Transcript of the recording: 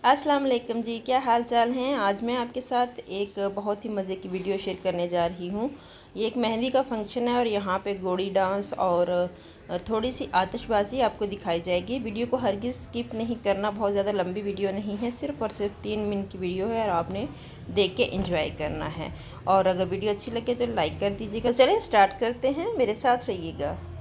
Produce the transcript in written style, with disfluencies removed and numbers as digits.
अस्सलाम वालेकुम जी, क्या हाल चाल हैं। आज मैं आपके साथ एक बहुत ही मज़े की वीडियो शेयर करने जा रही हूँ। ये एक मेहंदी का फंक्शन है और यहाँ पे घोड़ी डांस और थोड़ी सी आतिशबाजी आपको दिखाई जाएगी। वीडियो को हरगिज़ स्किप नहीं करना, बहुत ज़्यादा लंबी वीडियो नहीं है, सिर्फ और सिर्फ 3 मिनट की वीडियो है और आपने देख के एंजॉय करना है। और अगर वीडियो अच्छी लगे तो लाइक कर दीजिएगा। तो चलें स्टार्ट करते हैं, मेरे साथ रहिएगा।